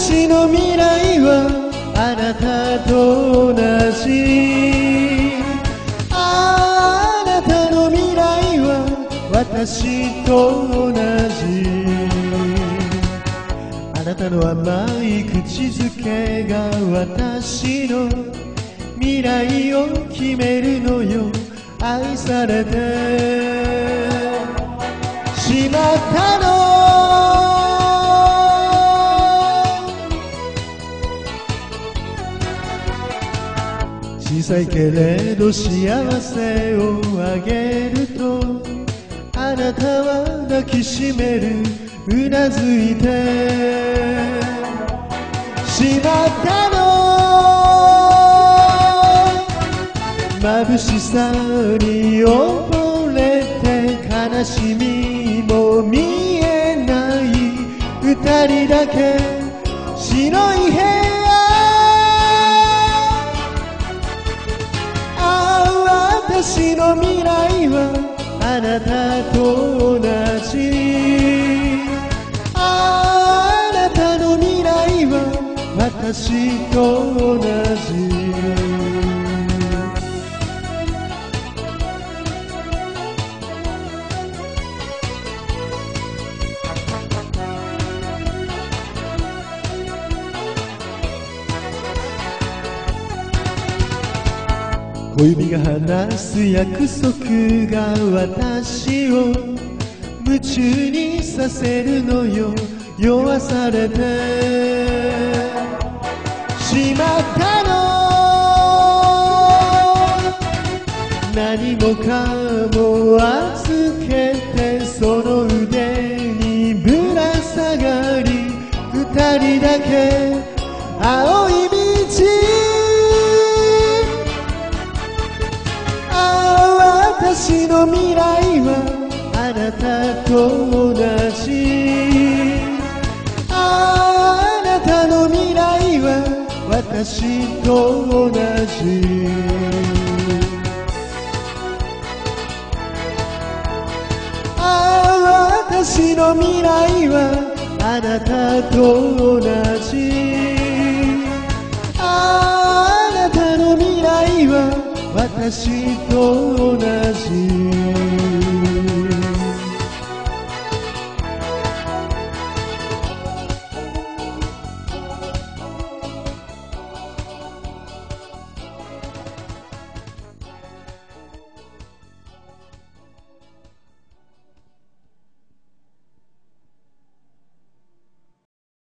私の未来はあなたと同じ。あなたの未来は私と同じ。あなたの甘い口づけが私の未来を決めるのよ。愛されてしまったの。小さいけれど幸せをあげるとあなたは抱きしめる。うなずいてしまったの。眩しさに溺れて悲しみも見えない二人だけ白い部屋。私の未来はあなたと同じ。あなたの未来は私と同じ。小指が話す約束が私を夢中にさせるのよ。酔わされてしまったの。何もかも預けてその腕にぶら下がり二人だけ青い道。私の未来はあなたと同じ。あなたの未来は私と同じ。私の未来はあなたと同じ。あなたの未来は私と同じ。